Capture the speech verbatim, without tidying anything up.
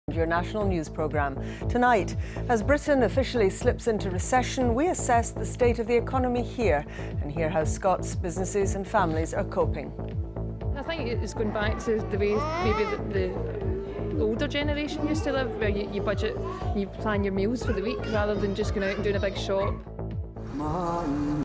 Your national news programme. Tonight, as Britain officially slips into recession, we assess the state of the economy here and hear how Scots businesses and families are coping. I think it's going back to the way maybe the, the older generation used to live, where you, you budget, you plan your meals for the week rather than just going out and doing a big shop.